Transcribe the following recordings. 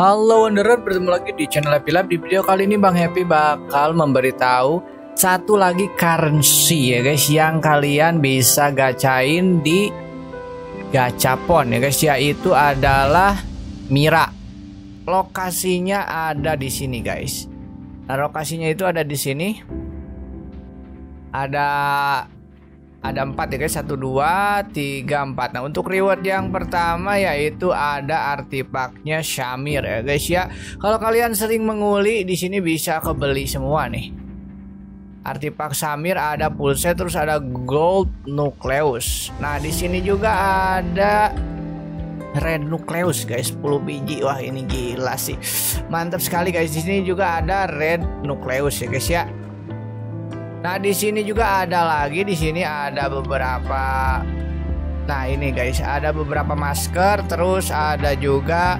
Halo Wanderer, bertemu lagi di channel Happy Life. Di video kali ini Bang Happy bakal memberitahu satu lagi currency ya guys, yang kalian bisa gacain di gachapon ya guys, yaitu adalah Mira. Lokasinya ada di sini guys. Nah, lokasinya itu ada di sini. Ada 4 ya guys, 1, 2, 3, 4. Nah, untuk reward yang pertama yaitu ada artefaknya Shamir ya guys ya. Kalau kalian sering menguli di sini bisa kebeli semua nih. Artefak Shamir, ada pulse, terus ada gold nucleus. Nah, di sini juga ada red nucleus guys, 10 biji. Wah, ini gila sih. Mantap sekali guys. Di sini juga ada red nucleus ya guys ya. Nah, di sini juga ada lagi, di sini ada beberapa. Nah, ini guys, ada beberapa masker, terus ada juga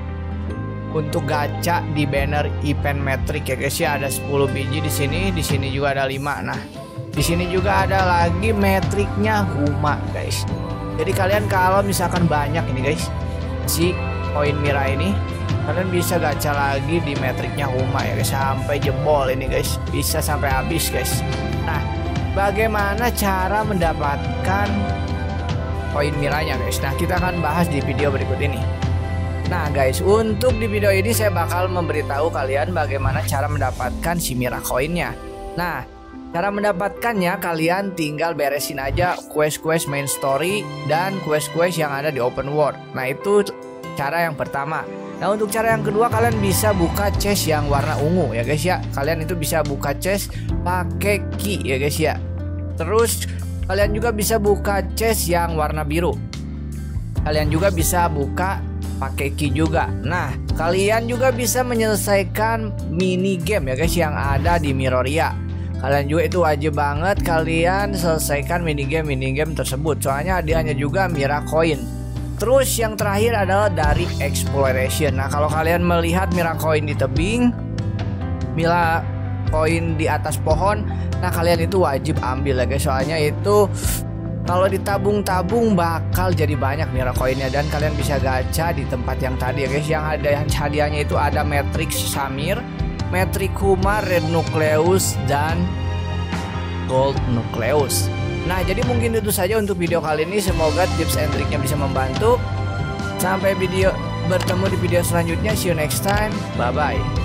untuk gacha di banner event metric ya guys ya, ada 10 biji di sini juga ada 5. Nah, di sini juga ada lagi metriknya Huma guys. Jadi kalian kalau misalkan banyak ini guys, si koin Mira ini, kalian bisa gacha lagi di metriknya Huma ya guys, sampai jebol ini guys, bisa sampai habis guys. Nah, bagaimana cara mendapatkan koin Miranya guys? Nah, kita akan bahas di video berikut ini. Nah guys, untuk di video ini saya bakal memberitahu kalian bagaimana cara mendapatkan si Mira koinnya. Nah, cara mendapatkannya kalian tinggal beresin aja quest-quest main story dan quest-quest yang ada di open world. Nah, itu cara yang pertama. Nah, untuk cara yang kedua, kalian bisa buka chest yang warna ungu ya guys ya. Kalian itu bisa buka chest pakai key ya guys ya. Terus kalian juga bisa buka chest yang warna biru. Kalian juga bisa buka pakai key juga. Nah, kalian juga bisa menyelesaikan mini game ya guys yang ada di Miroria. Kalian juga itu wajib banget kalian selesaikan mini game tersebut. Soalnya hadiahnya juga Mira coin. Terus yang terakhir adalah dari exploration. Nah, kalau kalian melihat Mira coin di tebing, Mira coin di atas pohon, nah kalian itu wajib ambil ya guys. Soalnya itu kalau ditabung-tabung bakal jadi banyak Mira coinnya, dan kalian bisa gacha di tempat yang tadi ya guys. Yang ada hadiahnya itu ada Matrix Shamir, Matrix Huma, Red Nucleus, dan Gold Nucleus. Nah, jadi mungkin itu saja untuk video kali ini. Semoga tips and triknya bisa membantu. Sampai bertemu di video selanjutnya. See you next time. Bye bye.